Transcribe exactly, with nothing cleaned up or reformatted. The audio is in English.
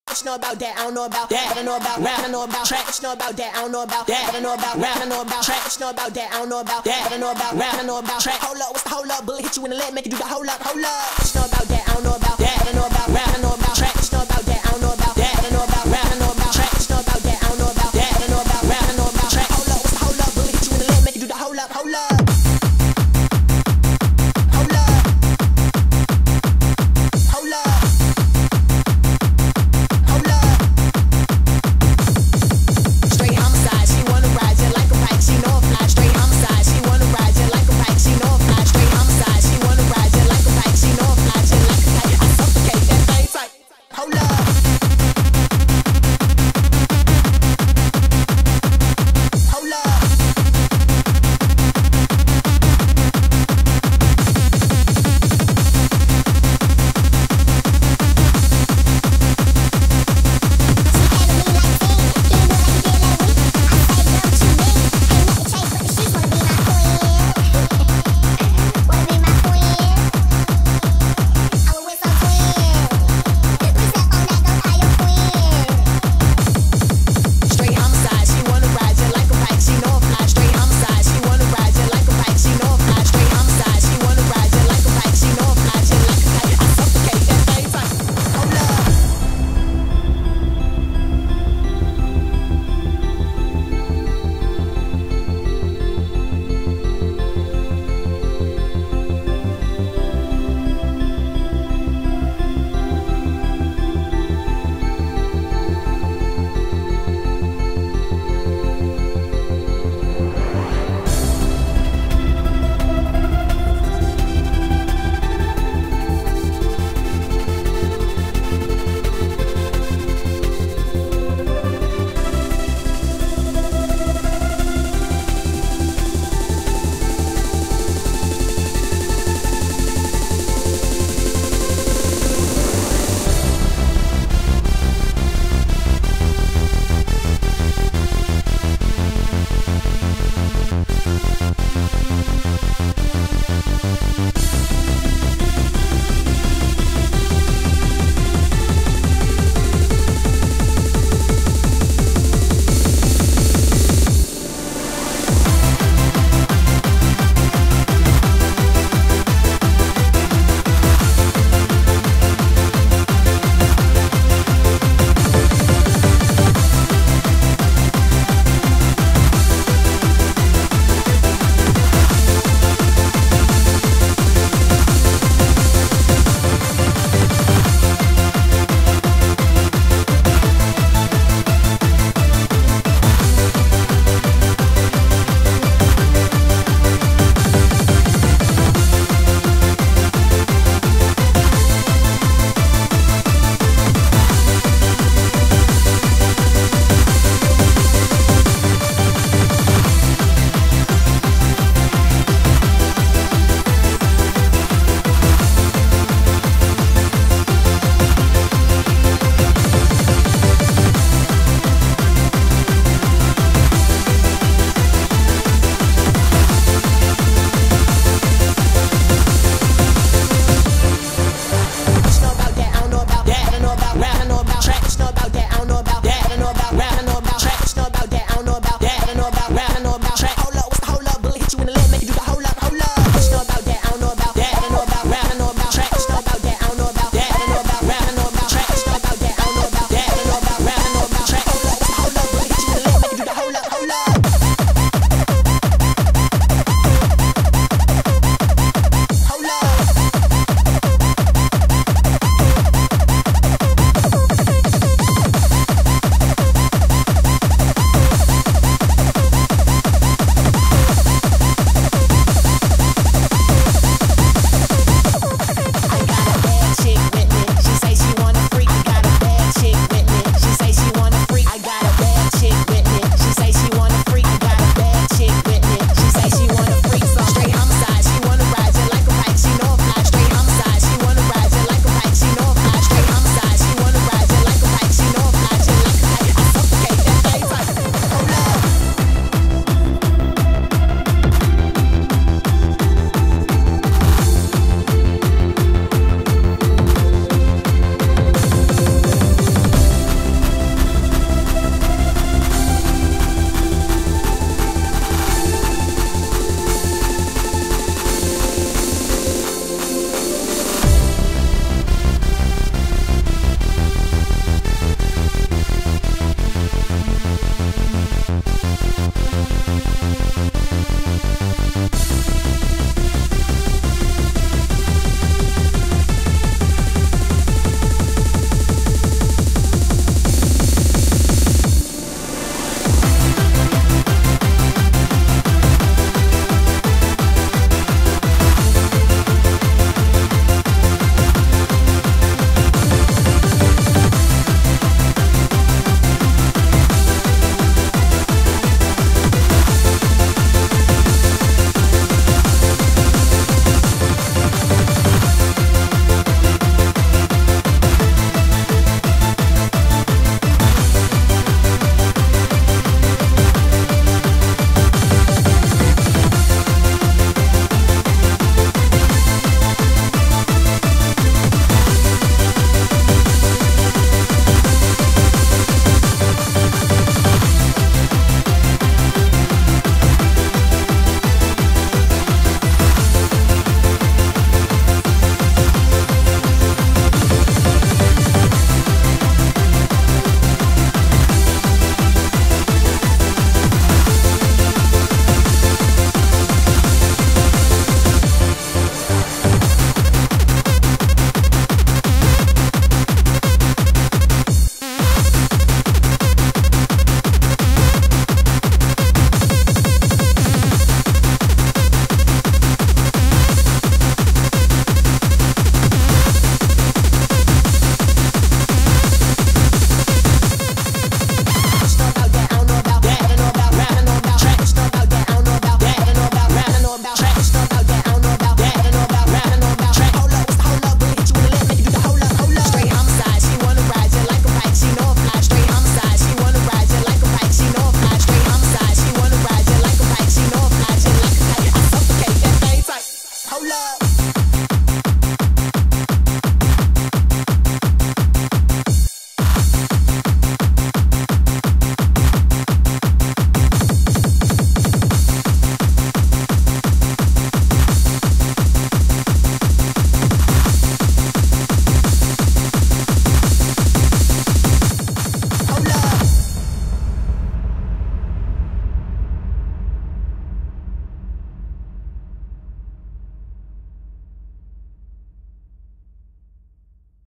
What you know about that? I don't know about that. But I know about rap. I know about trap. What you know about that? I don't know about that. But I know about rap. I know about trap. What you know about that? I don't know about that. But I know about rap. I know about trap. Hold up, what's the hold up? Bullet hit you in the leg, make you do the hold up, hold up. What you know about that? I don't know about that. But I know about rap. I know